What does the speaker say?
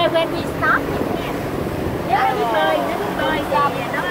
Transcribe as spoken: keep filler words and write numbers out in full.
Yeah, when we stop it, yeah. Nếu nó biết bơi, nó biết bơi thì nó